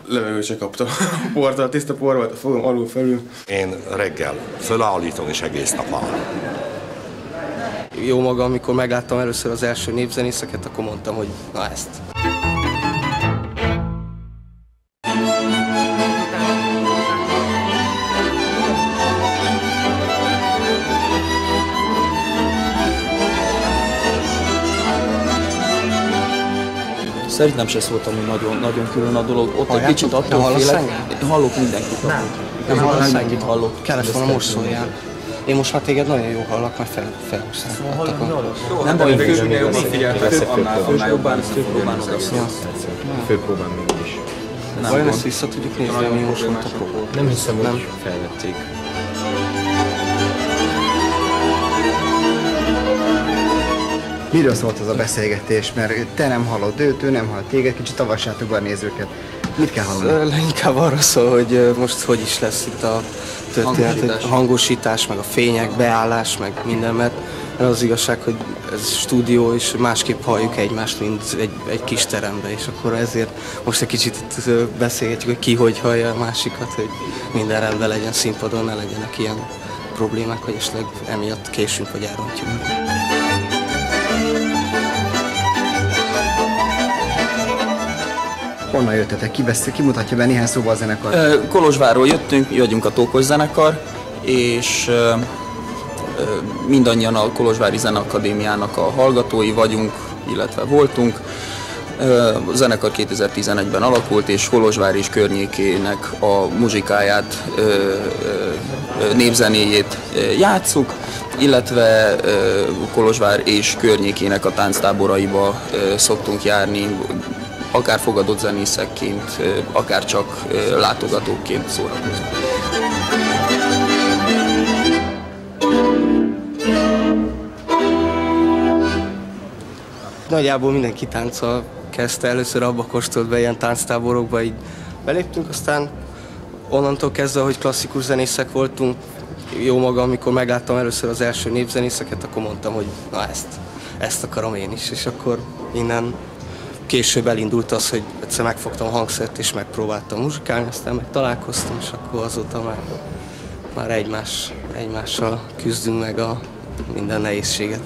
levegőt se kaptam. Portal, tiszta por volt a fogam alul felül. Én reggel fölállítom és egész nap áll. Jó magam, amikor megláttam először az első népzenészeket, akkor mondtam, hogy na ezt. Szerintem se szólt, ami nagyon külön a dolog. Ott egy kicsit attól félek. Hallok mindenkit. Nem hallasz mindenkit hallok. Kellett volna most szóljál. Én most már téged nagyon jó hallak, mert felhúztam. Nem baj, jobban figyeltek, annál főpróbán odaszól. Főpróbán mégis. Vajon ezt vissza tudjuk nézni, ami most volt a próba? Nem hiszem, hogy felvették. Miről szólt az a beszélgetés? Mert te nem hallod őt, ő nem hall téged, kicsit avassátok be a nézőket. Mit kell hallani? Inkább arra szól, hogy most hogy is lesz itt a történet, a hangosítás, meg a fények, beállás, meg minden, mert az igazság, hogy ez stúdió, és másképp halljuk egymást, mint egy kis terembe, és akkor ezért most egy kicsit itt beszélgetjük, hogy ki hogy hallja a másikat, hogy minden rendben legyen színpadon, ne legyenek ilyen problémák, hogy esetleg emiatt késünk, vagy elrontjuk. Honnan jöttetek? Ki mutatja be néhány szóval a zenekar? Kolozsvárról jöttünk, mi vagyunk a Tókos zenekar, és mindannyian a Kolozsvári Zeneakadémiának a hallgatói vagyunk, illetve voltunk. A zenekar 2011-ben alakult, és Kolozsvár és környékének a muzsikáját, népzenéjét játsszuk, illetve Kolozsvár és környékének a tánctáboraiba szoktunk járni, akár fogadott zenészekként, akár csak látogatóként szórakozunk. Nagyjából mindenki tánccal kezdte, először abba kóstolt be, ilyen tánctáborokba, így beléptünk, aztán onnantól kezdve, hogy klasszikus zenészek voltunk, jó magam, amikor megláttam először az első népzenészeket, akkor mondtam, hogy na ezt akarom én is, és akkor innen később elindult az, hogy egyszer megfogtam a hangszert és megpróbáltam muzsikálni, aztán meg találkoztam, és akkor azóta már egymással küzdünk meg a minden nehézséget.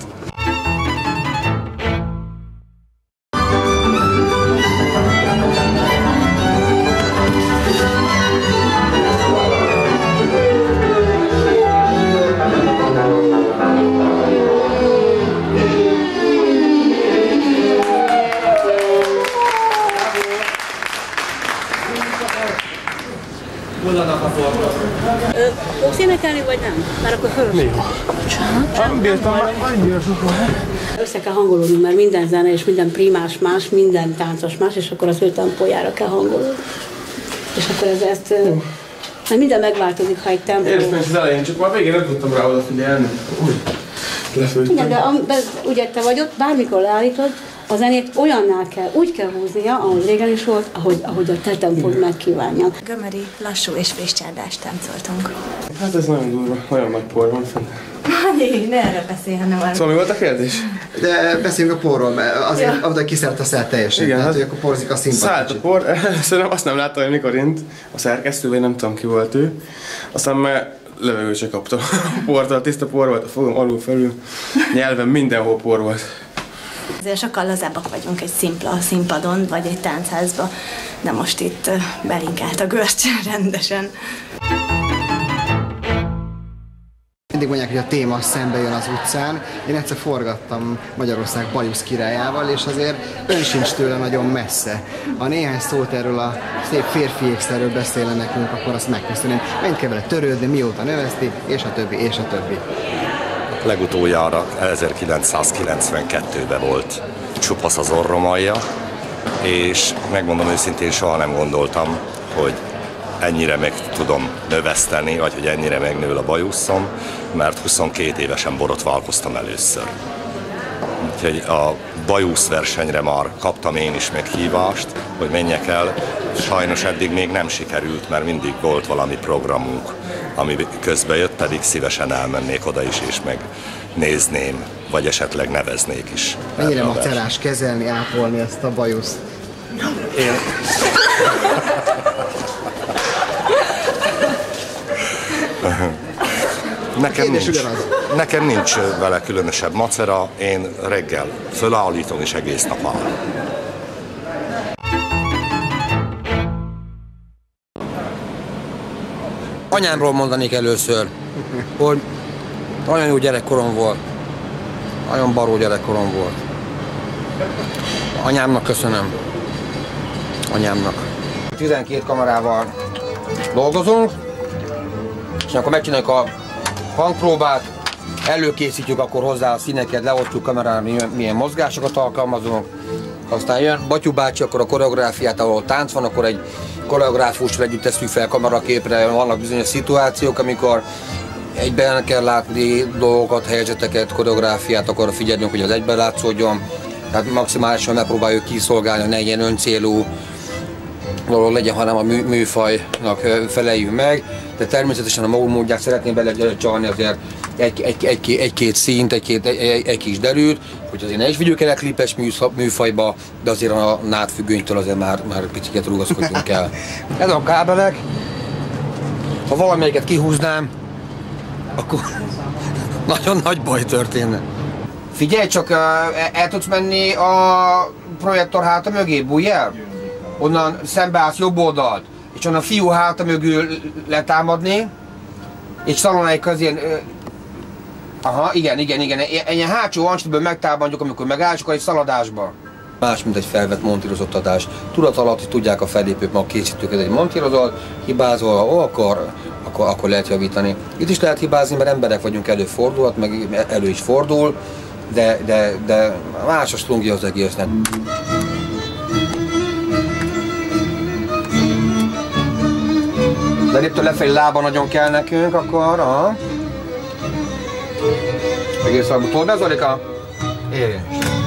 Fogsz énekelni, vagy nem? Már akkor hörös. Nem bírtam, annyira sokan. Össze kell hangolódni, mert minden zene és minden primás más, minden táncos más, és akkor az ő tempójára kell hangolódni. És akkor mert minden megváltozik, ha egy tempó... Éreztem is az elején, csak már végén nem tudtam rá odafigyelni. Igen, de ugye te vagy ott, bármikor leállítod, a zenét olyannál kell, úgy kell húznia, ahogy régen is volt, ahogy a te tempód megkívánja. Gömöri, lassú és friss-csárdást táncoltunk. Hát ez nagyon durva, nagyon nagy por van fent. Jé, ne erre beszélj, hanem arra. Szóval mi volt a kérdés? De beszéljünk a porról, mert azért oda kiszállt a szál teljesen. Igen, tehát, hogy akkor porzik a színpad. szállt a por, szerintem azt nem láttam, hogy mikor int a szerkesztő, vagy nem tudom ki volt ő. Aztán már levegőt se kaptam. Portal, tiszta por volt a fogam alul felül, nyelven mindenhol por volt. Azért sokkal lazábbak vagyunk egy szimpla színpadon, vagy egy táncházba, de most itt belinkelt a görcs rendesen. Mindig mondják, hogy a téma szembe jön az utcán. Én egyszer forgattam Magyarország bajusz királyával, és azért ön sincs tőle nagyon messze. Ha néhány szót erről a szép férfi ékszerről beszélne nekünk, akkor azt megköszönöm. Mennyit kell vele törődni, mióta növeszti, és a többi, és a többi. Legutoljára 1992-ben volt Csupasz az orromalja, és megmondom őszintén, soha nem gondoltam, hogy ennyire meg tudom növeszteni, vagy hogy ennyire megnő a bajuszom, mert 22 évesen borotválkoztam először. Úgyhogy a bajusz versenyre már kaptam én is meghívást, hogy menjek el. Sajnos eddig még nem sikerült, mert mindig volt valami programunk, ami közbe jött, pedig szívesen elmennék oda is, és megnézném, vagy esetleg neveznék is. Mennyire macerás kezelni, ápolni ezt a bajuszt? Én... Nekem nincs vele különösebb macera, én reggel fölállítom és egész nap áll. Anyámról mondanék először, hogy nagyon jó gyerekkorom volt, nagyon baró gyerekkorom volt. Anyámnak köszönöm, anyámnak. 12 kamerával dolgozunk, és akkor megcsináljuk a hangpróbát, előkészítjük akkor hozzá a színeket, leosztjuk kamerán, milyen mozgásokat alkalmazunk. Aztán jön Batyú bácsi, akkor a koreográfiát, ahol tánc van, akkor egy koreográfussal együtt tesszük fel kameraképre, vannak bizonyos szituációk, amikor egyben kell látni dolgokat, helyzeteket, koreográfiát, akkor figyelnünk, hogy az egyben látszódjon. Tehát maximálisan megpróbáljuk kiszolgálni, hogy ne ilyen öncélú dolog legyen, hanem a műfajnak feleljünk meg. De természetesen a magunk módját szeretném belecsalni azért egy-két színt, egy kis derűt, hogy azért ne is vigyük el a klipes műfajba, de azért a nádfüggönytől azért már picit rugaszkodjunk el. Ez a kábelek, ha valamelyiket kihúznám, akkor nagyon nagy baj történne. Figyelj csak, el tudsz menni a projektor háta mögé, bújj el? Onnan szembeállsz jobb oldalt, és onnan a fiú háta mögül letámadni, és szalonáig közén... Aha, igen. Ilyen hátsó ancsitből megtámadjuk, amikor megáll, és akkor egy szaladásba. Más, mint egy felvett montírozott adás. Tudat alatt tudják a fellépők, ma készítők, ez egy montírozott, hibázol, akkor lehet javítani. Itt is lehet hibázni, mert emberek vagyunk, előfordulhat, meg elő is fordul, de más a slungja az egésznek. De léptől lefelé lába nagyon kell nekünk, akkor... Aha. Egész alapú. Tudod be, Zolika? Érjen.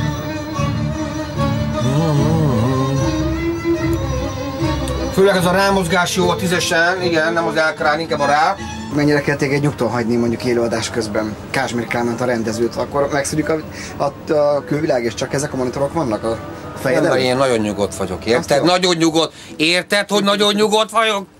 Főleg ez a rámozgás jó a 10-esen, igen, nem az elkrán, inkább a rá. Mennyire kell téged nyugton hagyni mondjuk élőadás közben? Kázsmér Kálmánt a rendezőt, akkor megszűnik a külvilág, és csak ezek a monitorok vannak a fejedben? Én nagyon nyugodt vagyok, érted? Nagyon nyugodt. Érted, hogy nagyon nyugodt vagyok?